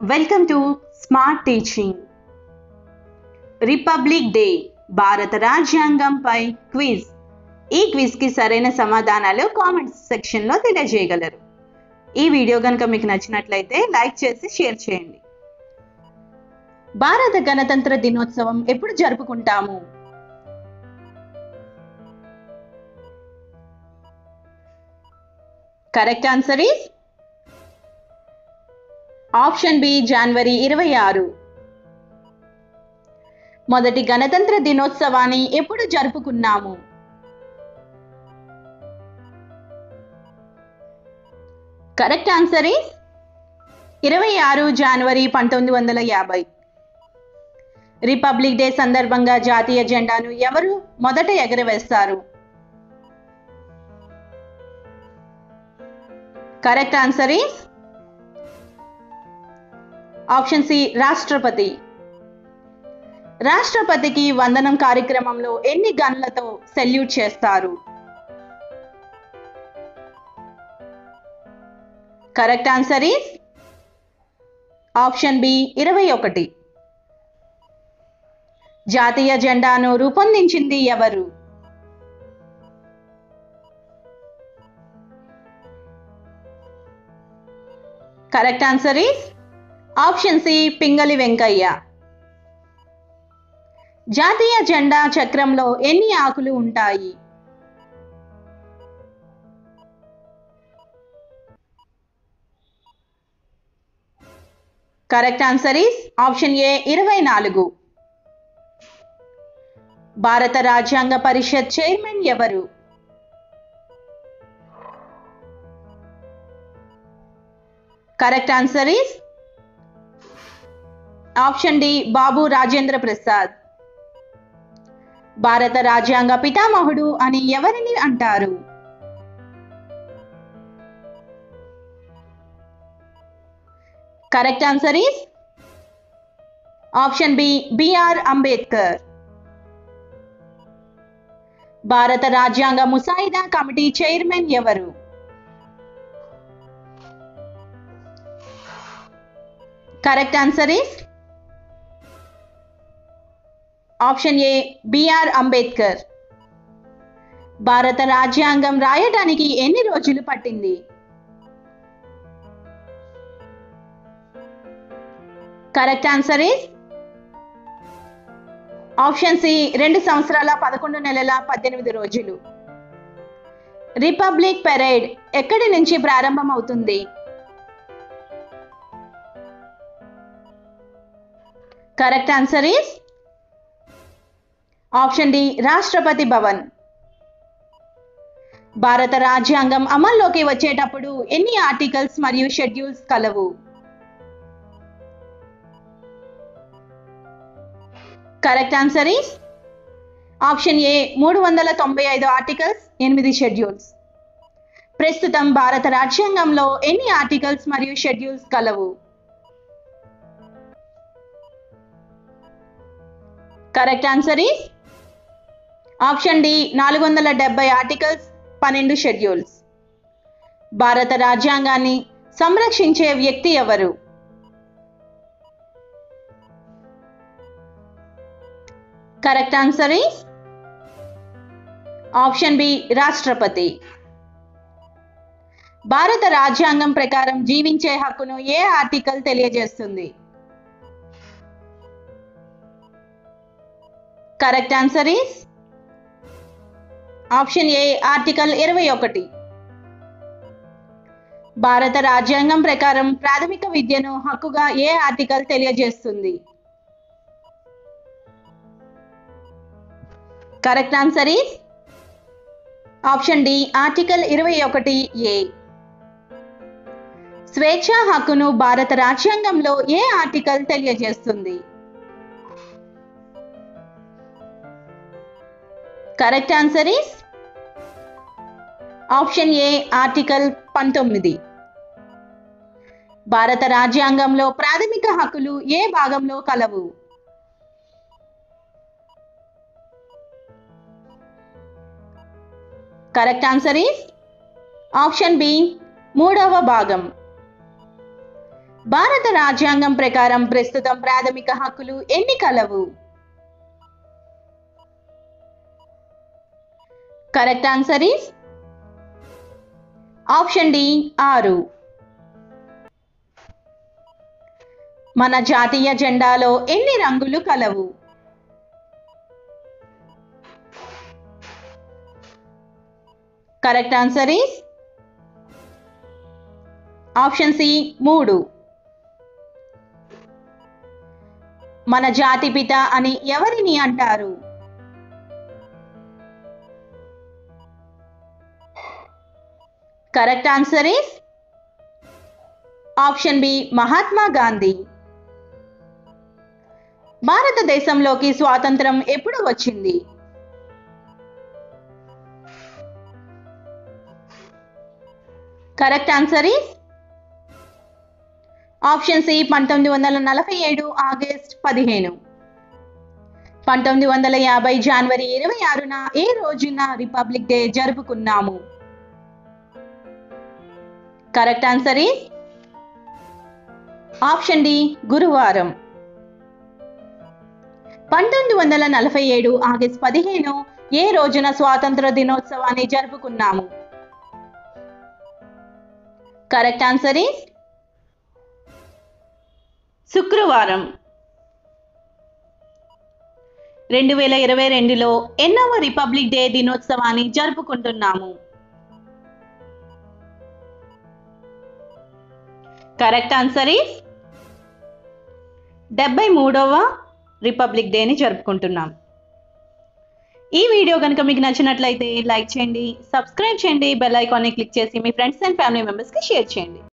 Welcome to smart teaching. Republic day భారత రాజ్యాంగంపై quiz. ఈ క్విజ్కి సరైన సమాధానాలు కామెంట్స్ సెక్షన్లో తెలియజేయగలరు. ఈ వీడియో కనుక మీకు నచ్చినట్లయితే లైక్ చేసి షేర్ చేయండి. భారత గణతంత్ర దినోత్సవం ఎప్పుడు జరుపుకుంటాము? Correct answer is option B, జనవరి 26. మొదటి గణతంత్ర దినోత్సవాన్ని ఎప్పుడు జరుపుకున్నాము? కరెక్ట్ ఆన్సర్ ఈస్ 26 జనవరి 1950. రిపబ్లిక్ డే సందర్భంగా జాతీయ జెండాను ఎవరు మొదట ఎగరవేస్తారు? Correct answer is option C, రాష్ట్రపతి. రాష్ట్రపతికి వందనం కార్యక్రమంలో ఎన్ని గన్లతో సెల్యూట్ చేస్తారు? Correct answer is option B, 21. జాతీయ జెండాను రూపొందించింది ఎవరు? Correct answer is option C, Pingali Venkayya. జాతీయ జెండా చక్రంలో ఎన్ని ఆకులు ఉంటాయి? కరెక్ట్ ఆన్సర్ ఈస్ ఆప్షన్ ఏ, 24. భారత రాజ్యాంగ పరిషత్ చైర్మన్ ఎవరు? Correct answer is option D, Babu Rajendra Prasad. భారత రాజ్యాంగ పితామహుడు అని ఎవరిని అంటారు? Correct answer is option B, B R Ambedkar. భారత రాజ్యాంగ ముసాయిదా కమిటీ చైర్మన్ ఎవరు? Correct answer is option A, B R Ambedkar. భారత రాజ్యాంగం రాయడానికి ఎన్ని రోజులు పట్టింది? Correct answer is option C, 2 సంవత్సరాల 11 నెలల 18 రోజులు. రిపబ్లిక్ పెరేడ్ ఎక్కడి నుంచి ప్రారంభమవుతుంది? Correct answer is option D, Rashtrapati Bhavan. భారత రాజ్యాంగం అమల్లోకి వచ్చేటప్పుడు ఎన్ని ఆర్టికల్స్ మరియు షెడ్యూల్స్ కలవు? Correct answer is option A, 395 articles, 8 schedules. ప్రస్తుతం భారత రాజ్యాంగంలో ఎన్ని ఆర్టికల్స్ మరియు షెడ్యూల్స్ కలవు? Correct answer is option D, 470 articles, 12 schedules. భారత రాజ్యాంగాన్ని సంరక్షించే వ్యక్తి ఎవరు? Correct answer is option B, రాష్ట్రపతి. భారత రాజ్యాంగం ప్రకారం జీవించే హక్కును ఏ ఆర్టికల్ తెలియజేస్తుంది? Correct answer is option A, article 21. భారత రాజ్యాంగం ప్రకారం ప్రాథమిక విద్యను హక్కుగా ఏ ఆర్టికల్ తెలియజేస్తుంది? Correct answer is option D, article 21A. స్వేచ్ఛా హక్కును భారత రాజ్యాంగంలో ఏ ఆర్టికల్ తెలియజేస్తుంది? Correct answer is option A, article 19. భారత రాజ్యాంగంలో ప్రాథమిక హక్కులు ఏ భాగంలో కలవు? Correct answer is option B, 3వ భాగం. భారత రాజ్యాంగం ప్రకారం ప్రస్తుతం ప్రాథమిక హక్కులు ఎన్ని కలవు? Correct answer is option D 6. మన జాతీయ జెండాలో ఎన్ని రంగులు కలవు? Correct answer is option C 3. మన జాతిపిత అని ఎవరిని అంటారు? Correct answer is option B Mahatma Gandhi. భారతదేశంలోకి స్వాతంత్రం ఎప్పుడు వచ్చింది? Correct answer is option C 1947 August 15. 1950 జనవరి 26న ఏ రోజున రిపబ్లిక్ డే జరుపుకున్నాము? Correct answer is option D గురువారం. 1947 ఆగస్ట్ 15 ఏ రోజున స్వాతంత్ర దినోత్సవాన్ని జరుపుకున్నాము? కరెక్ట్ ఆన్సర్ ఈస్ శుక్రవారం. 2022లో ఎన్నవ రిపబ్లిక్ డే దినోత్సవాన్ని జరుపుకుంటున్నాము? కరెక్ట్ ఆన్సర్ ఈస్ 73వ రిపబ్లిక్ డేని జరుపుకుంటున్నాం. ఈ వీడియో కనుక మీకు నచ్చినట్లయితే లైక్ చేయండి, సబ్స్క్రైబ్ చేయండి, బెల్ ఐకాన్ని క్లిక్ చేసి మీ ఫ్రెండ్స్ అండ్ ఫ్యామిలీ మెంబర్స్కి షేర్ చేయండి.